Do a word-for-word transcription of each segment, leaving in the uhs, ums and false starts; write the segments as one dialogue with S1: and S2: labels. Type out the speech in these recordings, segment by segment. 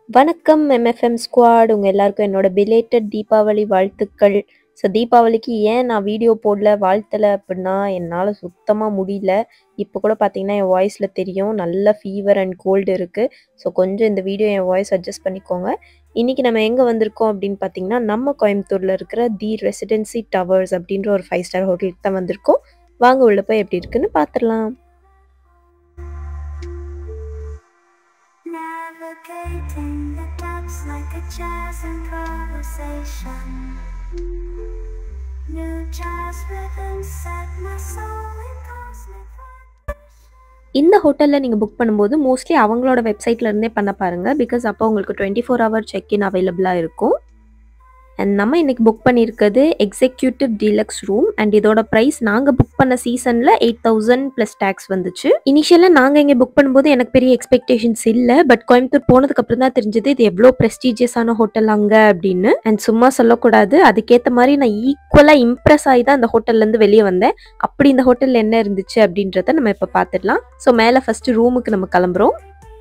S1: வணக்கம் MFM squad. உங்கள் எல்லாருக்கும் என்னோட பிலேட்டட் தீபாவளி வாழ்த்துக்கள். ஸோ தீபாவளிக்கு ஏன் நான் வீடியோ போடல வாழ்த்தலை அப்படின்னா என்னால் சுத்தமாக முடியல. இப்போ கூட பார்த்தீங்கன்னா என் வாய்ஸில் தெரியும் நல்ல ஃபீவர் அண்ட் கோல்டு இருக்குது. ஸோ கொஞ்சம் இந்த வீடியோ என் வாய்ஸ் அட்ஜஸ்ட் பண்ணிக்கோங்க. இன்றைக்கி நம்ம எங்கே வந்திருக்கோம் அப்படின்னு பார்த்தீங்கன்னா நம்ம கோயம்புத்தூரில் இருக்கிற தி ரெசிடென்சி டவர்ஸ் அப்படின்ற ஒரு ஃபைவ் ஸ்டார் ஹோட்டலுக்கு தான் வந்திருக்கோம். வாங்க உள்ள போய் எப்படி இருக்குன்னு பார்த்துடலாம்.
S2: Navigating the depths like a jazz improvisation. New jazz rhythms set my soul in cosmic vibration.
S1: இந்த ஹோட்டலில் நீங்கள் புக் பண்ணும்போது மோஸ்ட்லி அவங்களோட வெப்சைட்ல இருந்தே பண்ண பாருங்கள். பிகாஸ் அப்போ உங்களுக்கு டுவெண்ட்டி ஃபோர் ஹவர் செக்இன் அவைலபிளாக இருக்கும். அண்ட் நம்ம இன்றைக்கி புக் பண்ணியிருக்கிறது எக்ஸிக்யூட்டிவ் டீலக்ஸ் ரூம். அண்ட் இதோட ப்ரைஸ் நாங்கள் புக் பண்ண சீசனில் எயிட் தௌசண்ட் ப்ளஸ் டேக்ஸ் வந்துச்சு. இனிஷியலாக நாங்கள் இங்கே புக் பண்ணும்போது எனக்கு பெரிய எக்ஸ்பெக்டேஷன்ஸ் இல்லை. பட் கோயம்புத்தூர் போனதுக்கு அப்புறம் தான் தெரிஞ்சது இது எவ்வளோ ப்ரெஸ்டீஜியஸான ஹோட்டல் அங்கே அப்படின்னு. அண்ட் சும்மா சொல்லக்கூடாது, அதுக்கேற்ற மாதிரி நான் ஈக்குவலாக இம்ப்ரெஸ் ஆகி தான் அந்த ஹோட்டல்லேருந்து வெளியே வந்தேன். அப்படி இந்த ஹோட்டலில் என்ன இருந்துச்சு அப்படின்றத நம்ம இப்போ பார்த்துடலாம். ஸோ மேலே ஃபஸ்ட்டு ரூமுக்கு நம்ம கிளம்புறோம்.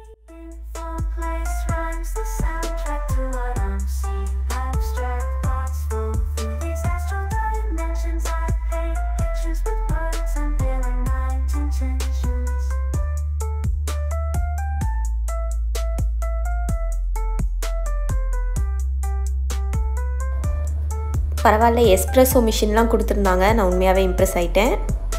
S1: பரவாயில்ல, எஸ்ப்ரெஸோ மிஷின்லாம் கொடுத்துருந்தாங்க. நான் உண்மையாகவே இம்ப்ரெஸ் ஆகிட்டேன்.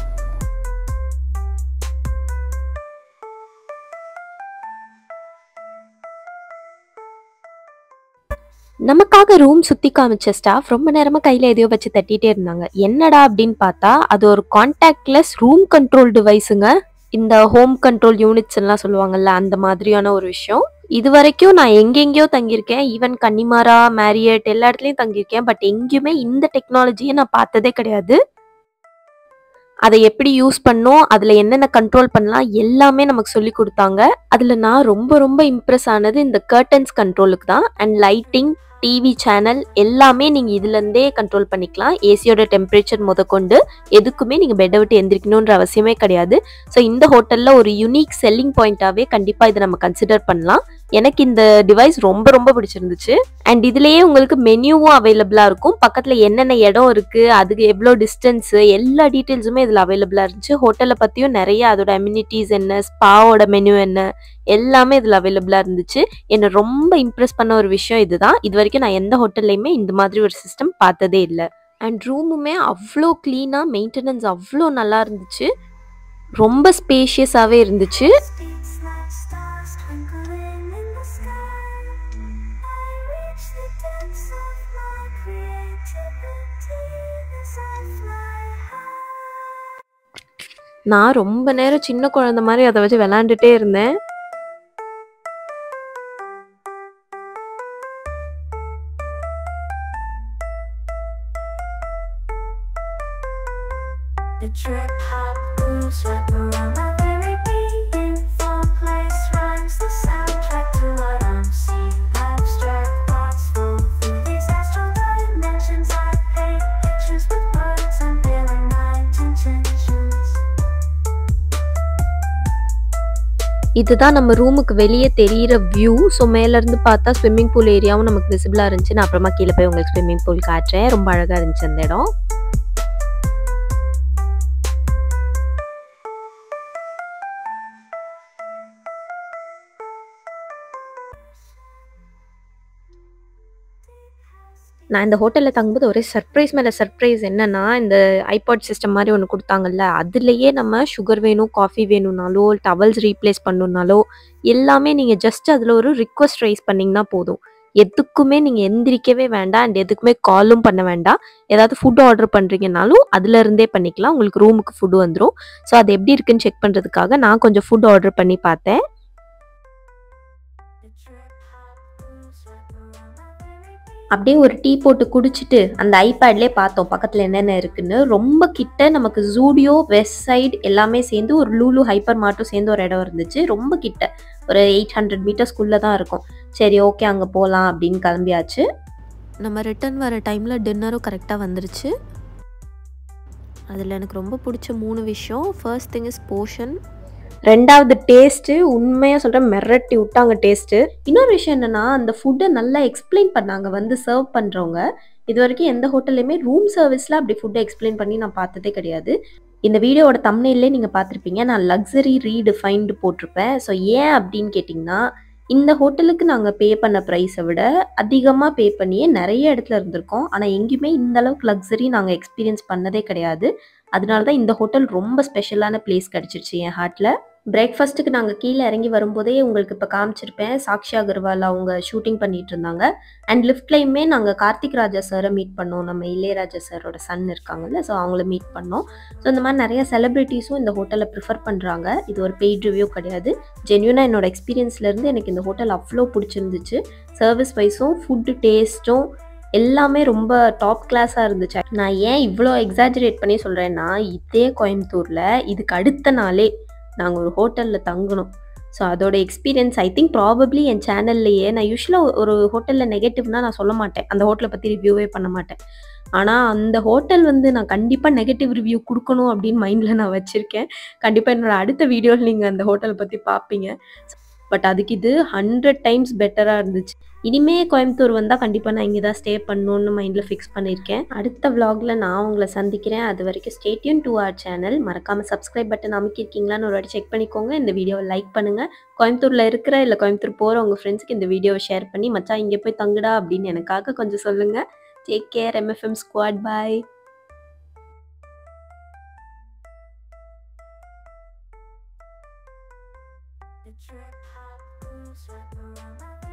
S1: நமக்காக ரூம் சுற்றி காமிச்ச ஸ்டாஃப் ரொம்ப நேரமாக கையில் எதையோ வச்சு தட்டிகிட்டே இருந்தாங்க. என்னடா அப்படின்னு பார்த்தா அது ஒரு கான்டாக்ட்லெஸ் ரூம் கண்ட்ரோல் டிவைஸுங்க. இந்த ஹோம் கண்ட்ரோல் யூனிட்ஸ் எல்லாம் சொல்லுவாங்கல்ல, அந்த மாதிரியான ஒரு விஷயம். இது வரைக்கும் நான் எங்கெங்கேயோ தங்கியிருக்கேன். ஈவன் கன்னிமாரா, மேரியட் எல்லா இடத்துலையும் தங்கியிருக்கேன். பட் எங்கேயுமே இந்த டெக்னாலஜியை நான் பார்த்ததே கிடையாது. அதை எப்படி யூஸ் பண்ணோம், அதில் என்னென்ன கண்ட்ரோல் பண்ணலாம் எல்லாமே நமக்கு சொல்லி கொடுத்தாங்க. அதில் நான் ரொம்ப ரொம்ப இம்ப்ரெஸ் ஆனது இந்த கர்டன்ஸ் கண்ட்ரோலுக்கு தான். அண்ட் லைட்டிங், டிவி சேனல் எல்லாமே நீங்கள் இதுலேருந்தே கண்ட்ரோல் பண்ணிக்கலாம். ஏசியோட டெம்பரேச்சர் முத கொண்டு எதுக்குமே நீங்கள் பெட்டை விட்டு எந்திரிக்கணுன்ற அவசியமே கிடையாது. ஸோ இந்த ஹோட்டலில் ஒரு யூனிக் செல்லிங் பாயிண்ட்டாகவே கண்டிப்பாக இதை நம்ம கன்சிடர் பண்ணலாம். எனக்கு இந்த டிவைஸ் ரொம்ப ரொம்ப பிடிச்சிருந்துச்சு. அண்ட் இதுலேயே உங்களுக்கு மெனுவும் அவைலபிளாக இருக்கும். பக்கத்தில் என்னென்ன இடம் இருக்குது, அதுக்கு எவ்வளோ டிஸ்டன்ஸு, எல்லா டீட்டெயில்ஸுமே இதில் அவைலபிளாக இருந்துச்சு. ஹோட்டலை பற்றியும் நிறைய அதோட அம்யூனிட்டிஸ் என்ன, ஸ்பாவோட மெனு என்ன, எல்லாமே இதில் அவைலபிளாக இருந்துச்சு. என்னை ரொம்ப இம்ப்ரெஸ் பண்ண ஒரு விஷயம் இதுதான். இது வரைக்கும் நான் எந்த ஹோட்டல்லையுமே இந்த மாதிரி ஒரு சிஸ்டம் பார்த்ததே இல்லை. அண்ட் ரூமுமே அவ்வளோ க்ளீனாக, மெயின்டெனன்ஸ் அவ்வளோ நல்லா இருந்துச்சு. ரொம்ப ஸ்பேஷியஸாகவே இருந்துச்சு. நான் ரொம்ப நேரம் சின்ன குழந்தை மாதிரி அதை வச்சு விளையாண்டுட்டே இருந்தேன்.
S2: The trip hop grooves wrap around my very being. Fall place rhymes the soundtrack to what I'm seeing. Abstract thoughts flow through these astral dimensions. I paint pictures with words unveiling my intentions.
S1: இதுதான் நம்ம ரூமுக்கு வெளியே தெரிகிற view. So மேலேருந்து பார்த்தா swimming pool ஏரியாவும் நமக்கு விசிபிளாக இருந்துச்சு. நான் அப்புறமா கீழே போய் உங்களுக்கு ஸ்விம்மிங் பூல் காட்டுறேன். ரொம்ப அழகாக இருந்துச்சு அந்த இடம். நான் இந்த ஹோட்டலில் தங்கும்போது ஒரே சர்ப்ரைஸ் மேலே சர்ப்ரைஸ். என்னன்னா, இந்த ஐபாட் சிஸ்டம் மாதிரி ஒன்று கொடுத்தாங்கல்ல, அதுலேயே நம்ம சுகர் வேணும், காஃபி வேணும்னாலோ, டவல்ஸ் ரீப்ளேஸ் பண்ணணுன்னாலோ எல்லாமே நீங்கள் ஜஸ்ட் அதில் ஒரு ரிக்வஸ்ட் ரைஸ் பண்ணிங்கன்னா போதும். எதுக்குமே நீங்கள் எந்திரிக்கவே வேண்டாம். அண்ட் எதுக்குமே காலும் பண்ண வேண்டாம். ஏதாவது ஃபுட் ஆர்டர் பண்ணுறீங்கனாலும் அதில் இருந்தே பண்ணிக்கலாம். உங்களுக்கு ரூமுக்கு ஃபுட்டு வந்துடும். ஸோ அது எப்படி இருக்குன்னு செக் பண்ணுறதுக்காக நான் கொஞ்சம் ஃபுட் ஆர்டர் பண்ணி பார்த்தேன். அப்படியே ஒரு டீ போட்டு குடிச்சிட்டு அந்த ஐபேட்லேயே பார்த்தோம் பக்கத்தில் என்னென்ன இருக்குன்னு. ரொம்ப கிட்ட நமக்கு ஜூடியோ, வெஸ்ட் சைடு எல்லாமே சேர்ந்து ஒரு லூலு ஹைப்பர் மார்ட்டும் சேர்ந்து ஒரு இடம் இருந்துச்சு. ரொம்ப கிட்ட ஒரு எயிட் ஹண்ட்ரட் மீட்டர்ஸ்குள்ளே தான் இருக்கும். சரி, ஓகே, அங்கே போகலாம் அப்படின்னு கிளம்பியாச்சு. நம்ம ரிட்டர்ன் வர டைமில் டின்னரும் கரெக்டாக வந்துருச்சு. அதில் எனக்கு ரொம்ப பிடிச்ச மூணு விஷயம். First thing is portion. ரெண்டாவது டேஸ்ட்டு உண்மையாக சொல்கிறேன், மிரட்டி விட்டாங்க டேஸ்ட்டு. இன்னொரு விஷயம் என்னென்னா, அந்த ஃபுட்டை நல்லா எக்ஸ்பிளைன் பண்ணாங்க வந்து சர்வ் பண்ணுறவங்க. இது வரைக்கும் எந்த ஹோட்டல்லையுமே ரூம் சர்வீஸில் அப்படி ஃபுட்டை எக்ஸ்பிளைன் பண்ணி நான் பார்த்ததே கிடையாது. இந்த வீடியோவோட தம்ப்நெயிலே நீங்கள் பார்த்துருப்பீங்க, நான் லக்ஸரி ரீடிஃபைன்டு போட்டிருப்பேன். ஸோ ஏன் அப்படின்னு கேட்டிங்கன்னா, இந்த ஹோட்டலுக்கு நாங்கள் பே பண்ண ப்ரைஸை விட அதிகமாக பே பண்ணியே நிறைய இடத்துல இருந்திருக்கோம். ஆனால் எங்கேயுமே இந்த அளவுக்கு லக்ஸரி நாங்கள் எக்ஸ்பீரியன்ஸ் பண்ணதே கிடையாது. அதனால தான் இந்த ஹோட்டல் ரொம்ப ஸ்பெஷலான பிளேஸ் கிடச்சிருச்சு என் ஹார்ட்டில். பிரேக்ஃபாஸ்ட்டுக்கு நாங்கள் கீழே இறங்கி வரும்போதே உங்களுக்கு இப்போ காமிச்சிருப்பேன், சாக்ஷி அகர்வால் அவங்க ஷூட்டிங் பண்ணிட்டு இருந்தாங்க. அண்ட் லிஃப்ட்லையுமே நாங்கள் கார்த்திக் ராஜா சாரை மீட் பண்ணோம். நம்ம இளையராஜா சாரோட சன் இருக்காங்கல்ல, ஸோ அவங்கள மீட் பண்ணோம். ஸோ இந்த மாதிரி நிறைய செலிப்ரிட்டிஸும் இந்த ஹோட்டலை ப்ரிஃபர் பண்ணுறாங்க. இது ஒரு பெய்ட் ரிவ்யூ கிடையாது, ஜென்யூனாக என்னோட எக்ஸ்பீரியன்ஸ்லேருந்து எனக்கு இந்த ஹோட்டல் அவ்வளோ பிடிச்சிருந்துச்சு. சர்வீஸ் வைஸும் ஃபுட்டு டேஸ்ட்டும் எல்லாமே ரொம்ப டாப் கிளாஸாக இருந்துச்சு. நான் ஏன் இவ்வளோ எக்ஸாஜரேட் பண்ணி சொல்கிறேன்னா, இதே கோயம்புத்தூரில் இதுக்கு அடுத்த நாளே நாங்கள் ஒரு ஹோட்டலில் தங்கணும். ஸோ அதோட எக்ஸ்பீரியன்ஸ் ஐ திங்க் ப்ராபப்ளி என் சேனல்லையே, நான் யூஸ்வலாக ஒரு ஹோட்டலில் நெகட்டிவ்னால் நான் சொல்ல மாட்டேன், அந்த ஹோட்டலை பற்றி ரிவ்யூவே பண்ண மாட்டேன். ஆனால் அந்த ஹோட்டல் வந்து நான் கண்டிப்பாக நெகட்டிவ் ரிவ்யூ கொடுக்கணும் அப்படின்னு மைண்டில் நான் வச்சுருக்கேன். கண்டிப்பாக என்னோட அடுத்த வீடியோவில் நீங்கள் அந்த ஹோட்டலை பற்றி பார்ப்பீங்க. பட் அதுக்கு இது ஹண்ட்ரட் டைம்ஸ் பெட்டராக இருந்துச்சு. இனிமே கோயம்புத்தூர் வந்தால் கண்டிப்பாக நான் இங்கே தான் ஸ்டே பண்ணணுன்னு மைண்டில் ஃபிக்ஸ் பண்ணியிருக்கேன். அடுத்த vlogல நான் உங்களை சந்திக்கிறேன். அது வரைக்கும் stay tune to our channel. மறக்காமல் சப்ஸ்கிரைப் பட்டன் அமைக்கிருக்கீங்களான்னு ஒரு வாட்டி செக் பண்ணிக்கோங்க. இந்த வீடியோவை லைக் பண்ணுங்கள். கோயம்புத்தூரில் இருக்கிற இல்லை கோயம்புத்தூர் போகிற உங்கள் ஃப்ரெண்ட்ஸுக்கு இந்த வீடியோவை ஷேர் பண்ணி, மச்சான் இங்கே போய் தங்குடா அப்படின்னு எனக்காக கொஞ்சம் சொல்லுங்கள். Take care MFM squad, bye.
S2: The trip hop moves wrap around my